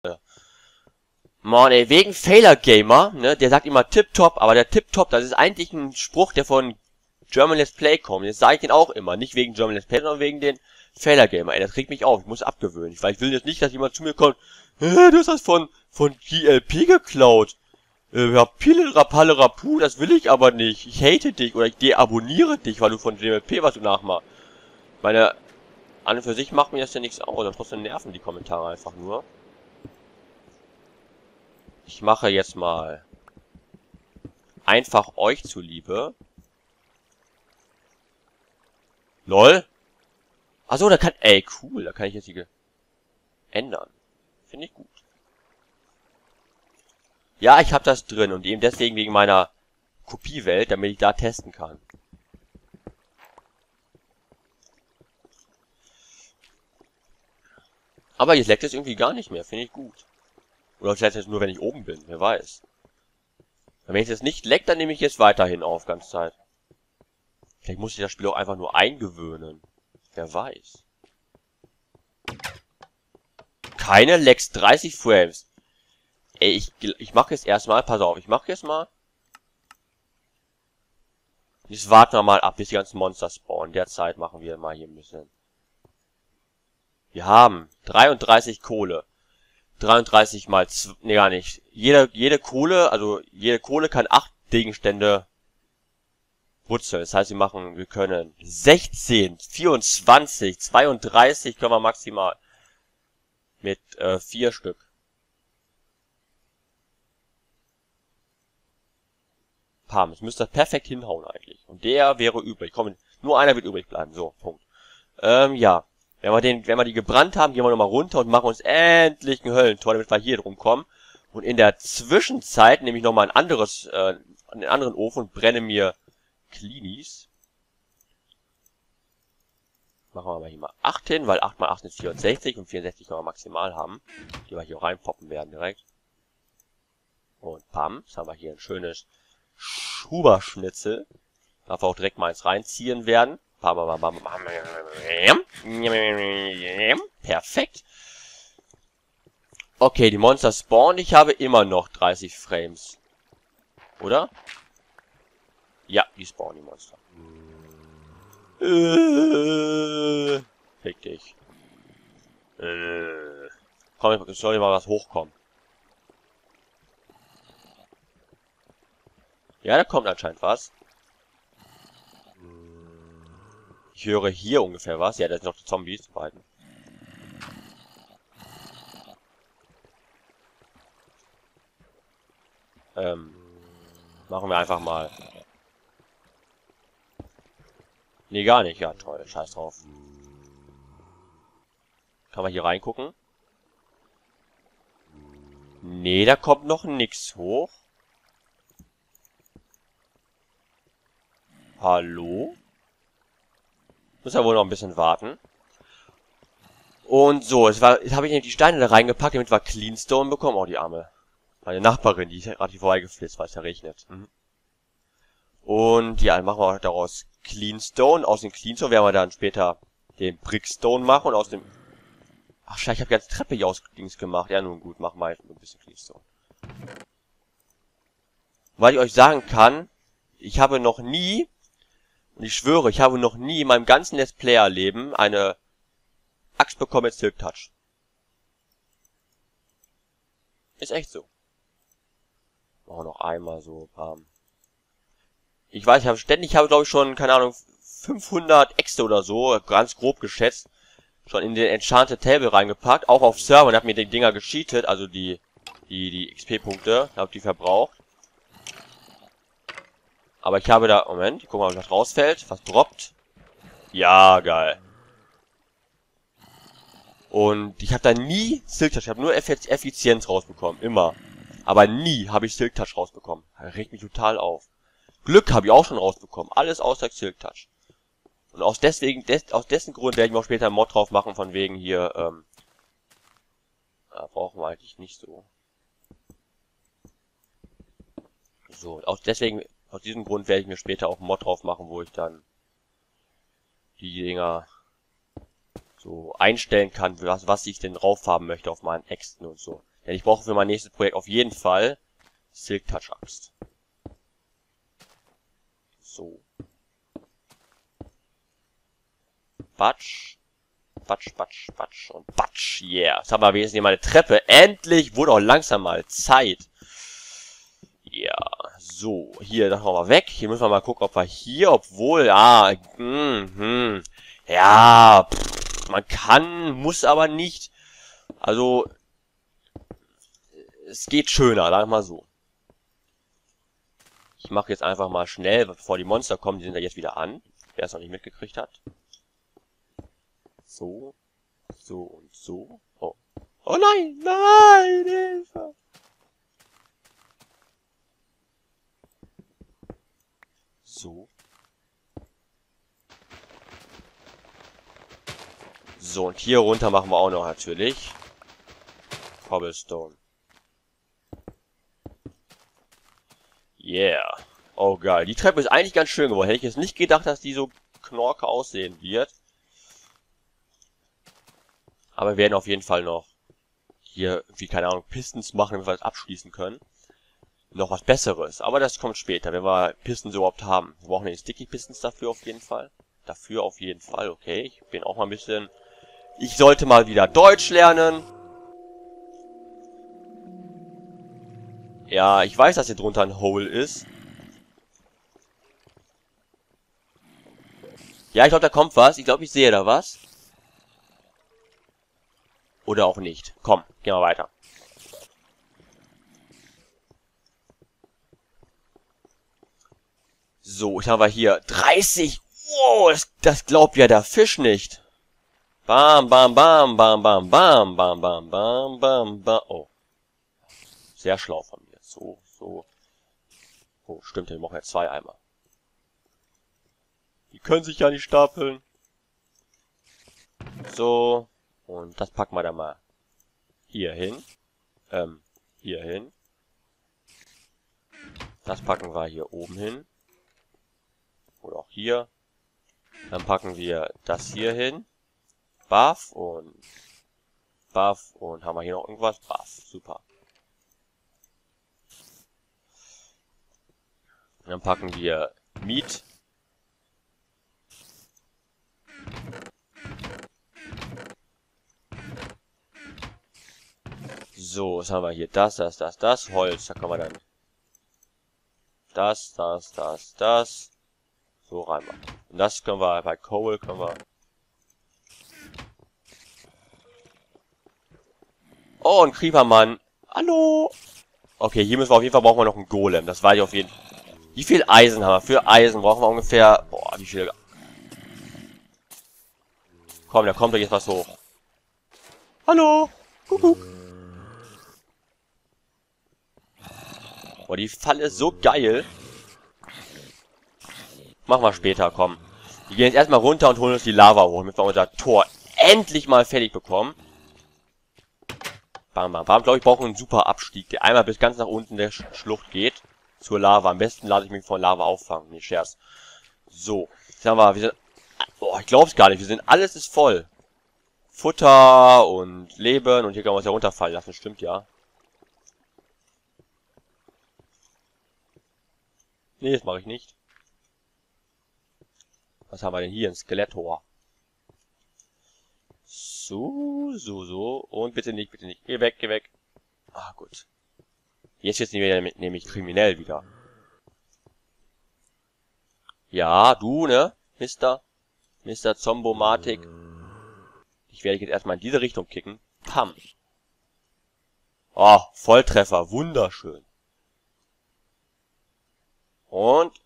Mann, ey, wegen Failure Gamer, ne, der sagt immer Tip-Top, aber der Tip-Top, das ist eigentlich ein Spruch, der von German Let's Play kommt. Jetzt sage ich den auch immer, nicht wegen German Let's Play, sondern wegen den Failure Gamer. Ey, das regt mich auf, ich muss abgewöhnen, weil ich will jetzt nicht, dass jemand zu mir kommt, du hast das von GLP geklaut. Ja, Pille, Rapalle, Rapu, das will ich aber nicht. Ich hate dich oder ich deabonniere dich, weil du von GLP was du nachmachst. Meine, an und für sich macht mir das ja nichts aus, aber trotzdem nerven die Kommentare einfach nur. Ich mache jetzt mal einfach euch zuliebe. LOL. Achso, da kann... Ey, cool, da kann ich jetzt die ändern. Finde ich gut. Ja, ich habe das drin und eben deswegen wegen meiner Kopiewelt, damit ich da testen kann. Aber jetzt leckt es irgendwie gar nicht mehr, finde ich gut. Oder vielleicht jetzt nur, wenn ich oben bin, wer weiß. Wenn es jetzt nicht leckt, dann nehme ich jetzt weiterhin auf, ganze Zeit. Vielleicht muss ich das Spiel auch einfach nur eingewöhnen. Wer weiß. Keine Lecks, 30 Frames. Ey, ich mache jetzt erstmal, pass auf, ich mache jetzt mal. Jetzt warten wir mal ab, bis die ganzen Monster spawnen. Derzeit machen wir mal hier ein bisschen. Wir haben 33 Kohle. 33 mal, ne, gar nicht. Jede Kohle, also jede Kohle kann 8 Gegenstände brutzeln. Das heißt, wir können 16, 24, 32 können wir maximal. Mit 4 Stück. Pam, es müsste perfekt hinhauen eigentlich. Und der wäre übrig. Komm, nur einer wird übrig bleiben. So, Punkt. Ja. Wenn wir die gebrannt haben, gehen wir nochmal runter und machen uns endlich ein Höllentor, damit wir hier drum kommen. Und in der Zwischenzeit nehme ich nochmal einen anderen Ofen und brenne mir Cleanies. Machen wir mal hier mal 8 hin, weil 8 mal 8 ist 64 und 64 können wir maximal haben. Die wir hier reinpoppen werden direkt. Und pam, jetzt haben wir hier ein schönes Schuberschnitzel. Darf auch direkt mal eins reinziehen werden. Perfekt. Okay, die Monster spawnen. Ich habe immer noch 30 Frames. Oder? Ja, die spawnen, die Monster. Fick dich. Komm, es soll hier mal was hochkommen. Ja, da kommt anscheinend was. Ich höre hier ungefähr was. Ja, da sind noch die Zombies, die beiden. Machen wir einfach mal. Nee, gar nicht. Ja, toll. Scheiß drauf. Kann man hier reingucken? Nee, da kommt noch nix hoch. Hallo? Muss ja wohl noch ein bisschen warten. Und so, jetzt habe ich nämlich die Steine da reingepackt, damit wir Cleanstone bekommen. Oh, die Arme. Meine Nachbarin, die ist gerade hier vorbeigeflitzt, weil es ja regnet. Und ja, dann machen wir daraus Cleanstone. Aus dem Cleanstone werden wir dann später den Brickstone machen und aus dem... Ach, scheiße, ich habe die ganze Treppe hier aus Dings gemacht. Ja, nun gut, machen wir halt ein bisschen Cleanstone. Weil ich euch sagen kann, ich habe noch nie... Und ich schwöre, ich habe noch nie in meinem ganzen Let's Player-Leben eine Axt bekommen mit Silk Touch. Ist echt so. Machen wir noch einmal so. Ich weiß, ich habe glaube ich schon, keine Ahnung, 500 Äxte oder so, ganz grob geschätzt, schon in den Enchanted Table reingepackt, auch auf Server und hab mir die Dinger gecheatet, also die XP-Punkte, habe die verbraucht. Aber ich habe da... Moment, ich guck mal, ob was rausfällt. Was droppt. Ja, geil. Und ich habe da nie Silk Touch. Ich habe nur Effizienz rausbekommen. Immer. Aber nie habe ich Silk Touch rausbekommen. Das regt mich total auf. Glück habe ich auch schon rausbekommen. Alles außer Silk Touch. Und aus dessen Grund werde ich mir auch später einen Mod drauf machen, von wegen hier, brauchen wir eigentlich nicht so. So, aus diesem Grund werde ich mir später auch einen Mod drauf machen, wo ich dann die Dinger so einstellen kann, was ich denn drauf haben möchte auf meinen Äxten und so. Denn ich brauche für mein nächstes Projekt auf jeden Fall Silk Touch Axt. So. Batsch. Batsch, batsch, batsch und batsch. Yeah. Jetzt haben wir wenigstens hier mal eine Treppe. Endlich wurde auch langsam mal Zeit. Ja. So. Hier, das machen wir weg. Hier müssen wir mal gucken, ob wir hier, obwohl, ja. Ja. Man kann, muss aber nicht. Also. Es geht schöner, sagen wir mal so. Ich mache jetzt einfach mal schnell, bevor die Monster kommen. Die sind ja jetzt wieder an. Wer es noch nicht mitgekriegt hat. So. So und so. Oh. Oh nein! Nein! Hilfe! So. So, und hier runter machen wir auch noch natürlich. Cobblestone. Yeah. Oh geil. Die Treppe ist eigentlich ganz schön geworden. Hätte ich jetzt nicht gedacht, dass die so knorke aussehen wird. Aber wir werden auf jeden Fall noch hier, wie keine Ahnung, Pistons machen, damit wir das abschließen können. Noch was Besseres. Aber das kommt später, wenn wir Pistons überhaupt haben. Wir brauchen die Sticky Pistons dafür auf jeden Fall. Dafür auf jeden Fall, okay. Ich bin auch mal ein bisschen... Ich sollte mal wieder Deutsch lernen. Ja, ich weiß, dass hier drunter ein Hole ist. Ja, ich glaube, da kommt was. Ich glaube, ich sehe da was. Oder auch nicht. Komm, gehen wir weiter. So, jetzt haben wir hier 30. Wow, das glaubt ja der Fisch nicht. Bam, bam, bam, bam, bam, bam, bam, bam, bam, bam, bam. Oh. Sehr schlau von mir. So, so. Oh, stimmt, wir brauchen ja 2 Eimer. Die können sich ja nicht stapeln. So. Und das packen wir dann mal hier hin. Hier hin. Das packen wir hier oben hin. Oder auch hier. Dann packen wir das hier hin. Buff und haben wir hier noch irgendwas? Buff. Super. Und dann packen wir Meat. So, was haben wir hier? Das. Holz. Da können wir dann das. So reinmachen. Und das können wir bei Coal Oh, ein Creepermann. Hallo. Okay, hier müssen wir auf jeden Fall brauchen wir noch einen Golem. Das weiß ich auf jeden Fall. Wie viel Eisen haben wir? Für Eisen brauchen wir ungefähr... Boah, wie viel... Komm, da kommt doch jetzt was hoch. Hallo. Kuckuck. Boah, die Falle ist so geil. Machen wir später, komm. Wir gehen jetzt erstmal runter und holen uns die Lava hoch, damit wir unser Tor endlich mal fertig bekommen. Bam, bam, bam. Ich glaube, ich brauche einen super Abstieg, der einmal bis ganz nach unten der Schlucht geht. Zur Lava. Am besten lasse ich mich von Lava auffangen. Nee, Scherz. So. Jetzt haben wir sind... Boah, ich glaube es gar nicht. Alles ist voll. Futter und Leben. Und hier können wir uns ja runterfallen lassen. Stimmt, ja. Nee, das mache ich nicht. Was haben wir denn hier? Ein Skeletttor. So. Und bitte nicht. Geh weg. Ah, gut. Jetzt wird's nämlich kriminell wieder. Ja, du, ne? Mr. Zombomatic. Ich werde jetzt erstmal in diese Richtung kicken. Pam. Oh, Volltreffer. Wunderschön. Und.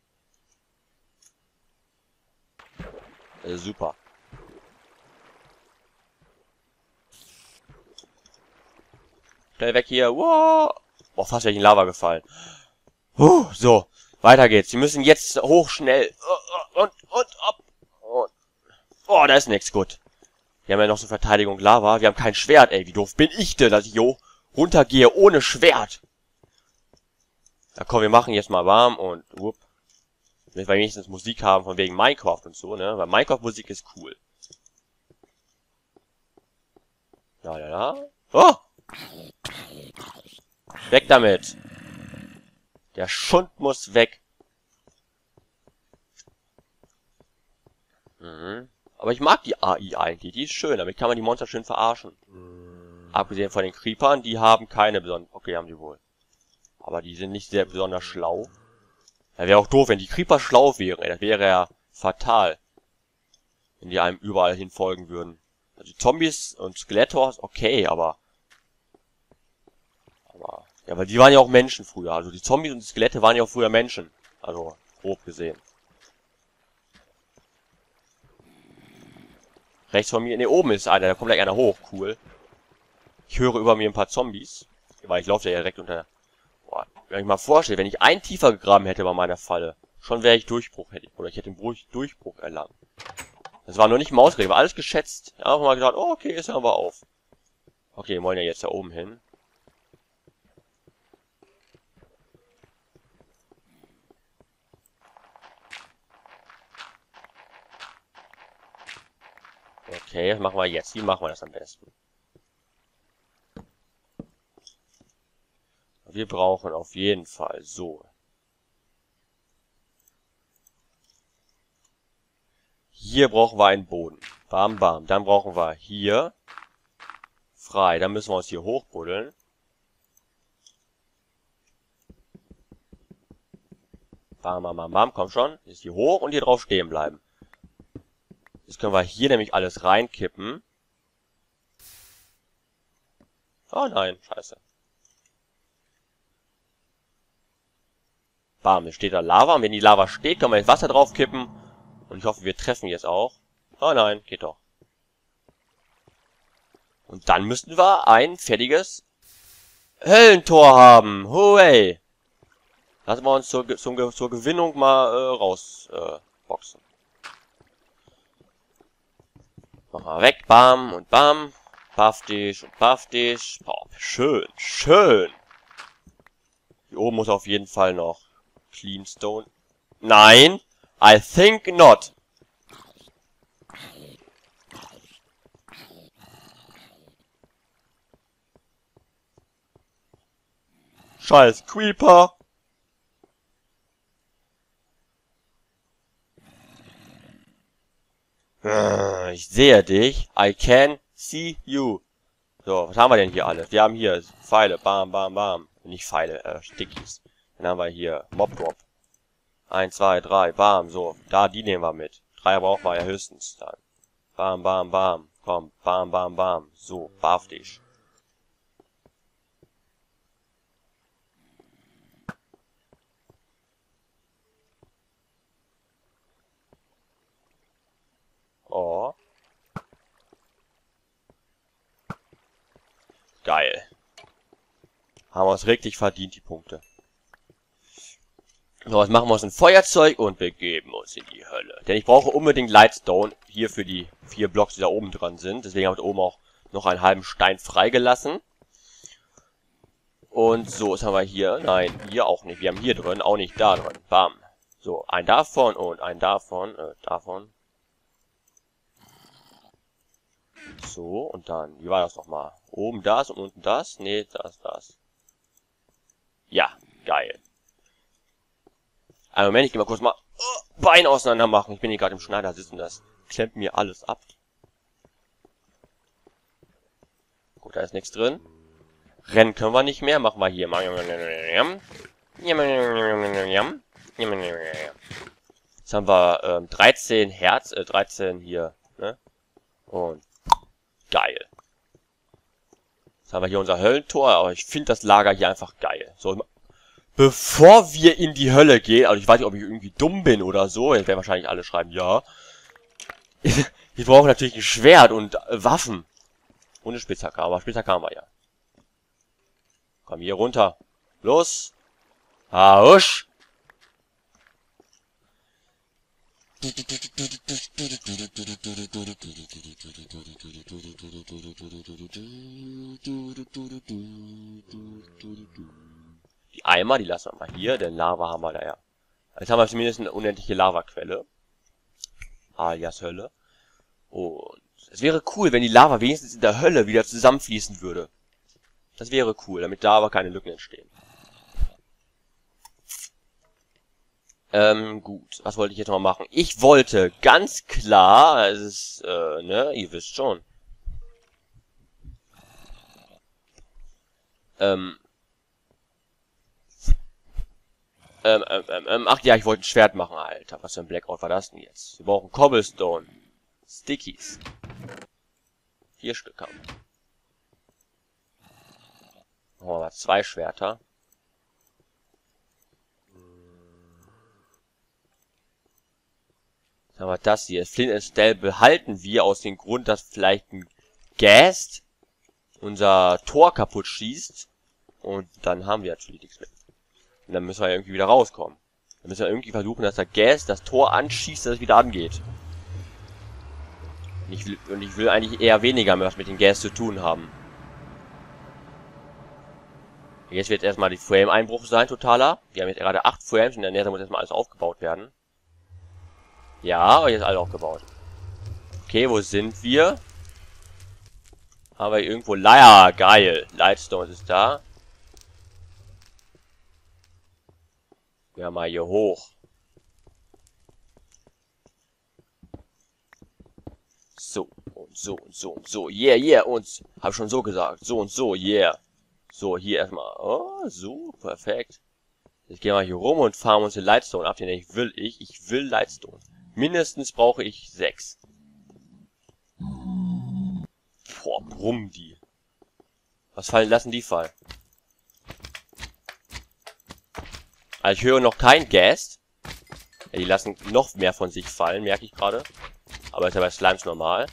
Super. Schnell weg hier. Wow. Boah, fast wäre ich in Lava gefallen. So, weiter geht's. Sie müssen jetzt hoch, schnell. Und ab. Und. Oh, da ist nichts. Gut. Wir haben ja noch so Verteidigung Lava. Wir haben kein Schwert, ey. Wie doof bin ich denn, dass ich hier runtergehe ohne Schwert? Ja, komm, wir machen jetzt mal warm und whoop. Damit wir wenigstens Musik haben von wegen Minecraft und so, ne? Weil Minecraft-Musik ist cool. Ja. Oh! Weg damit. Der Schund muss weg. Mhm. Aber ich mag die AI eigentlich. Die ist schön. Damit kann man die Monster schön verarschen. Abgesehen von den Creepern, die haben keine besonderen... Okay, haben die wohl. Aber die sind nicht sehr besonders schlau. Ja, wäre auch doof, wenn die Creeper schlau wären. Ey, das wäre ja fatal. Wenn die einem überall hin folgen würden. Also die Zombies und Skelettors, okay, aber... Ja, weil die waren ja auch Menschen früher. Also die Zombies und die Skelette waren ja auch früher Menschen. Also, grob gesehen. Rechts von mir, ne, oben ist einer, da kommt gleich einer hoch, cool. Ich höre über mir ein paar Zombies. Weil ich laufe ja direkt unter... Boah, wenn ich mal vorstelle, wenn ich einen tiefer gegraben hätte bei meiner Falle, schon wäre ich Durchbruch, oder ich hätte einen Durchbruch erlangt. Das war nur nicht Mausregel, war alles geschätzt. Einfach mal gedacht, oh, okay, jetzt hören wir auf. Okay, wir wollen ja jetzt da oben hin. Okay, was machen wir jetzt? Wie machen wir das am besten? Wir brauchen auf jeden Fall so. Hier brauchen wir einen Boden. Bam, bam. Dann brauchen wir hier frei. Dann müssen wir uns hier hochbuddeln. Bam, bam, bam, bam. Komm schon. Jetzt hier hoch und hier drauf stehen bleiben. Jetzt können wir hier nämlich alles reinkippen. Oh nein, scheiße. Bam, jetzt steht da Lava. Und wenn die Lava steht, können wir jetzt Wasser draufkippen. Und ich hoffe, wir treffen jetzt auch. Oh nein, geht doch. Und dann müssten wir ein fertiges Höllentor haben. Hooray! Lassen wir uns zur Gewinnung mal rausboxen. Machen wir weg. Bam und bam. Baff dich und baff dich. Boah, schön, schön. Hier oben muss auf jeden Fall noch Clean Stone. Nein, I think not. Scheiß Creeper. Ich sehe dich. I can see you. So, was haben wir denn hier alles? Wir haben hier Pfeile. Bam, bam, bam. Nicht Pfeile, Stickies. Dann haben wir hier Mob Drop. 1, 2, 3, bam. So, da, die nehmen wir mit. 3 brauchen wir ja höchstens dann. Bam, bam, bam. Komm, bam, bam, bam. So, baff dich. Oh. Geil. Haben wir uns richtig verdient, die Punkte. So, jetzt machen wir uns ein Feuerzeug und begeben uns in die Hölle. Denn ich brauche unbedingt Lightstone hier für die 4 Blocks, die da oben dran sind. Deswegen habe ich oben auch noch einen halben Stein freigelassen. Und so, was haben wir hier? Nein, hier auch nicht. Wir haben hier drin, auch nicht da drin. Bam. So, ein davon und ein davon, davon. So, und dann, wie war das nochmal? Oben das und unten das? Nee, das. Ja, geil. Einen Moment, ich geh mal kurz mal Bein auseinander machen. Ich bin hier gerade im Schneidersitz und das klemmt mir alles ab. Gut, da ist nichts drin. Rennen können wir nicht mehr. Machen wir hier mal. Jetzt haben wir 13 Herz, 13 hier, ne? Und geil. Jetzt haben wir hier unser Höllentor, aber ich finde das Lager hier einfach geil. So, bevor wir in die Hölle gehen, also ich weiß nicht, ob ich irgendwie dumm bin oder so, jetzt werden wahrscheinlich alle schreiben, ja. Wir brauchen natürlich ein Schwert und Waffen. Und eine Spitzhacke, aber Spitzhacke haben wir ja. Komm hier runter. Los. Hausch. Die Eimer, die lassen wir mal hier, denn Lava haben wir da ja. Jetzt haben wir zumindest eine unendliche Lavaquelle. Alias Hölle. Und es wäre cool, wenn die Lava wenigstens in der Hölle wieder zusammenfließen würde. Das wäre cool, damit da aber keine Lücken entstehen. Gut. Was wollte ich jetzt noch machen? Ich wollte ganz klar, es ist, ne, ihr wisst schon. Ach ja, ich wollte ein Schwert machen, Alter. Was für ein Blackout war das denn jetzt? Wir brauchen Cobblestone. Stickies. 4 Stück haben wir. Machen wir mal 2 Schwerter. Jetzt haben wir das hier. Flint and Steel behalten wir aus dem Grund, dass vielleicht ein Ghast unser Tor kaputt schießt. Und dann haben wir natürlich nichts mehr. Und dann müssen wir irgendwie wieder rauskommen. Dann müssen wir irgendwie versuchen, dass der Ghast das Tor anschießt, dass es wieder angeht. Und ich will eigentlich eher weniger was mit den Ghast zu tun haben. Jetzt wird erstmal die Frame-Einbruch sein, totaler. Wir haben jetzt gerade 8 Frames und in der Nether muss erstmal alles aufgebaut werden. Ja, aber jetzt alles aufgebaut. Okay, wo sind wir? Haben wir irgendwo... Ja, geil. Lightstone ist da. Ja, mal hier hoch. So, und so, und so, und so. Yeah, yeah, und... Hab schon so gesagt. So und so, yeah. So, hier erstmal. Oh, so, perfekt. Jetzt gehen wir hier rum und farmen uns den Lightstone ab, den ich will. Ich will Lightstone. Mindestens brauche ich 6. Boah, brumm die. Was lassen die fallen? Also ich höre noch kein Ghast. Ja, die lassen noch mehr von sich fallen, merke ich gerade. Aber ist ja bei Slimes normal.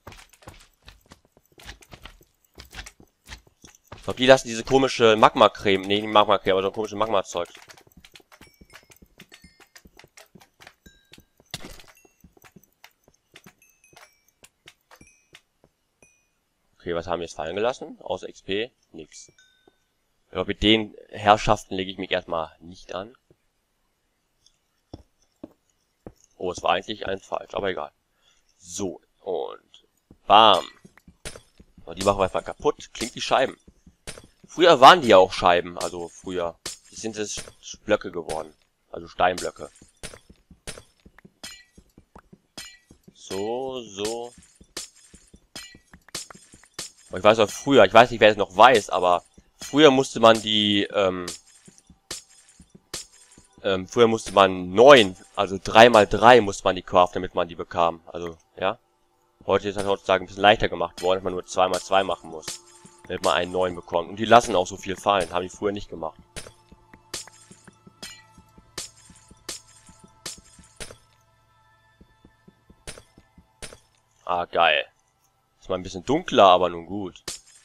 Ich glaube, die lassen diese komische Magma-Creme. Nee, nicht Magma-Creme, aber so ein komisches Magma-Zeug. Okay, was haben wir jetzt fallen gelassen? Außer XP? Nix. Aber mit den Herrschaften lege ich mich erstmal nicht an. Oh, es war eigentlich eins falsch, aber egal. So, und bam. So, die machen wir einfach kaputt. Klingt wie Scheiben. Früher waren die ja auch Scheiben, also früher. Jetzt sind es Blöcke geworden. Also Steinblöcke. So, so. Ich weiß auch früher, ich weiß nicht, wer es noch weiß, aber früher musste man die, früher musste man 9, also 3x3 musste man die craften, damit man die bekam. Also, ja. Heute ist das heutzutage ein bisschen leichter gemacht worden, dass man nur 2x2 machen muss, damit man einen 9 bekommt. Und die lassen auch so viel fallen, haben die früher nicht gemacht. Ah, geil. Ist mal ein bisschen dunkler, aber nun gut.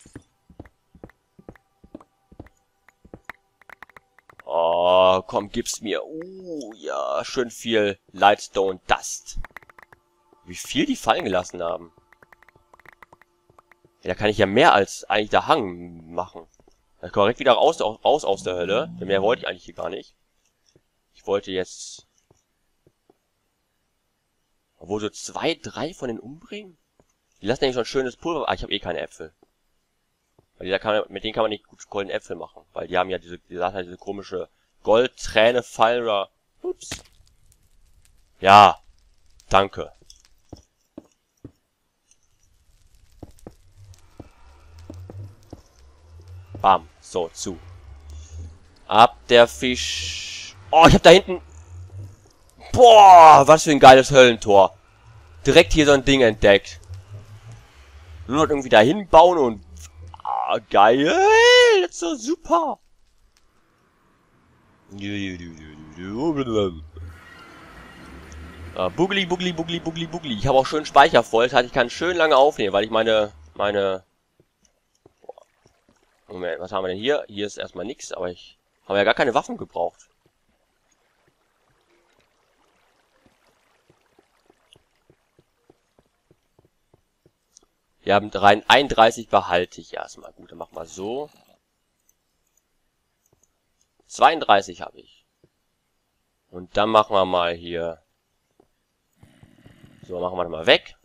Oh, komm, gib's mir. Ja, schön viel Lightstone Dust. Wie viel die fallen gelassen haben. Ja, da kann ich ja mehr als eigentlich der Hang machen. Da kommt direkt wieder raus aus der Hölle. Denn mehr wollte ich eigentlich hier gar nicht. Ich wollte jetzt... Obwohl so 2, 3 von den umbringen? Die lassen nämlich schon schönes Pulver... Ah, ich habe eh keine Äpfel. Weil mit denen kann man nicht gut goldene Äpfel machen. Weil die haben ja diese komische Goldträne fallen oder... Ups. Ja. Danke. Bam. So, zu. Ab der Fisch... Oh, ich hab da hinten... Boah, was für ein geiles Höllentor. Direkt hier so ein Ding entdeckt. Nur noch irgendwie dahin bauen und... Ah, geil. Das ist so super. Bugli, bugli, bugli, bugli, bugli. Ich habe auch schön Speicher voll. Das heißt, ich kann schön lange aufnehmen, weil ich meine... Moment, was haben wir denn hier? Hier ist erstmal nichts, aber ich habe ja gar keine Waffen gebraucht. Wir haben rein 31 behalte ich erstmal. Gut, dann machen wir so. 32 habe ich. Und dann machen wir mal hier. So, machen wir mal weg.